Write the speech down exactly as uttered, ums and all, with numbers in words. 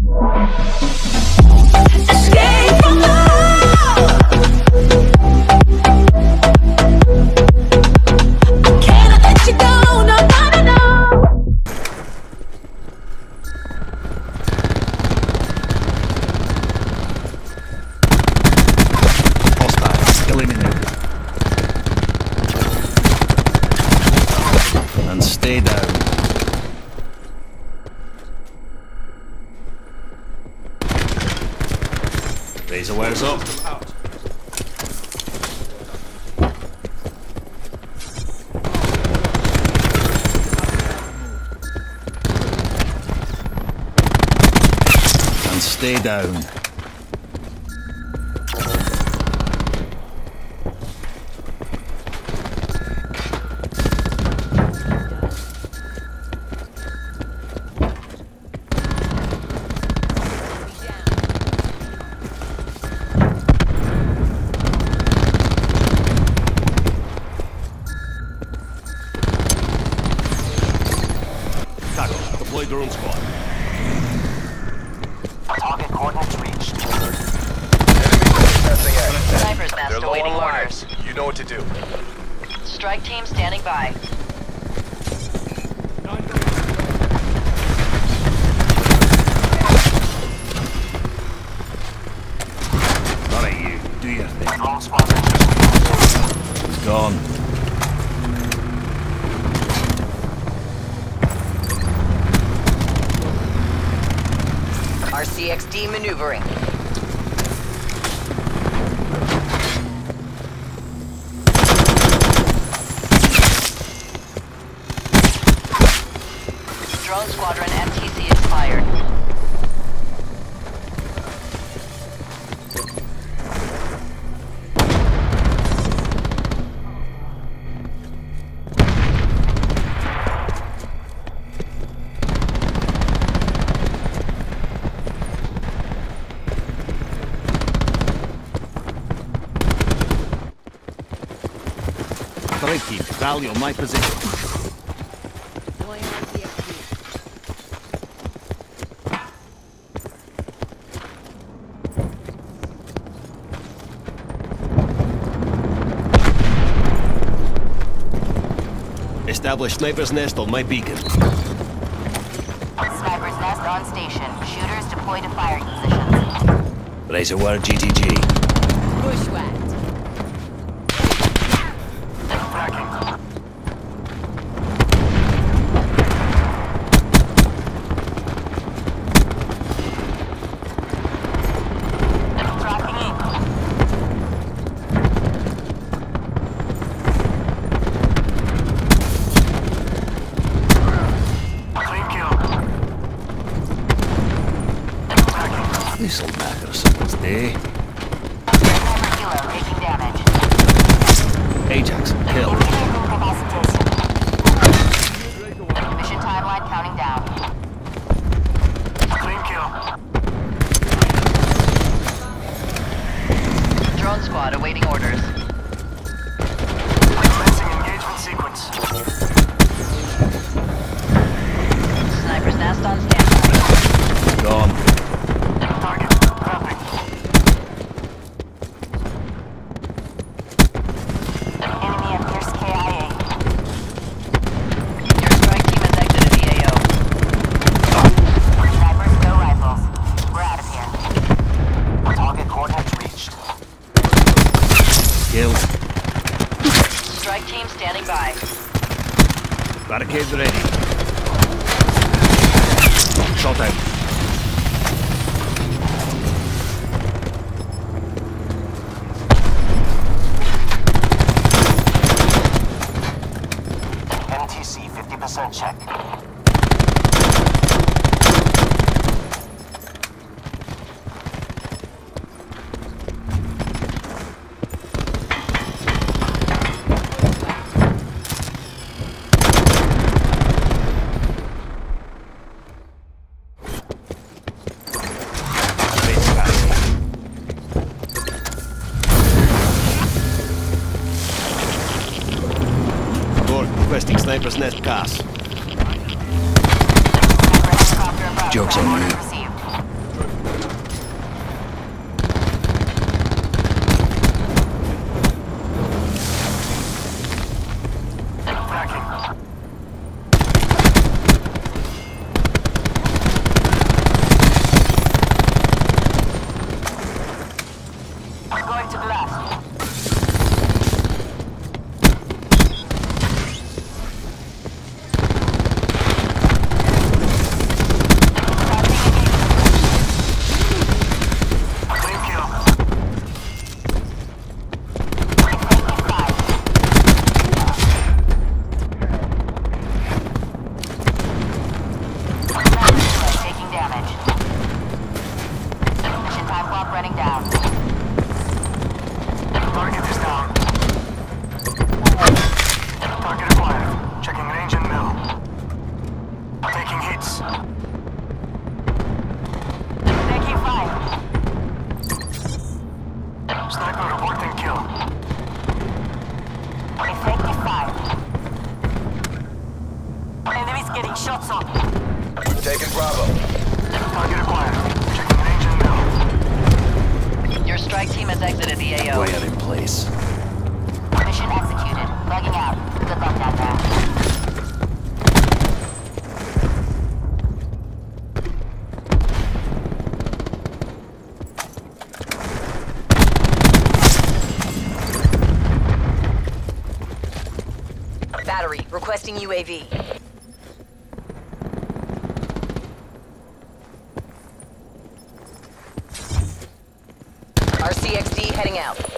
Escape from love. I cannot let you go, no, no, no, no. Hostile, eliminated. And stay down. Razor wires up. And stay down. Deploy drone squad. Target coordinates reached. Sniper's nest awaiting orders. You know what to do. Strike team standing by. Alright, you. Do your thing. Drone squad. It's gone. R C X D maneuvering. Drone squadron M T C expired. Alright, team. Rally on my position. Establish sniper's nest on my beacon. Sniper's nest on station. Shooters deploy to fire positions. Razor wire G T G. Bushwhacked. This'll matter someone's day. Killer taking damage. Ajax, kill. Mission timeline counting down. Clean kill. Drone squad awaiting orders. Commencing engagement sequence. Sniper's nest on standby. Gone. Target. Dropping. Enemy at Pierce K I A. Your strike team has exited the A O. Snipers, go rifles. We're out of here. Target coordinates reached. Killed. Strike team standing by. Barricades ready. Shot out. M T C fifty percent check. Requesting sniper's nest pass. Joke's on you. go. Way out in place. Mission executed. Logging out. Good luck down there. Battery, requesting U A V. R C X D heading out.